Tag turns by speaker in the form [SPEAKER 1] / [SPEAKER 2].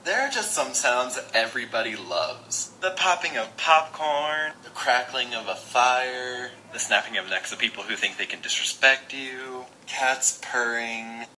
[SPEAKER 1] There are just some sounds that everybody loves. The popping of popcorn, the crackling of a fire, the snapping of necks of people who think they can disrespect you, cats purring,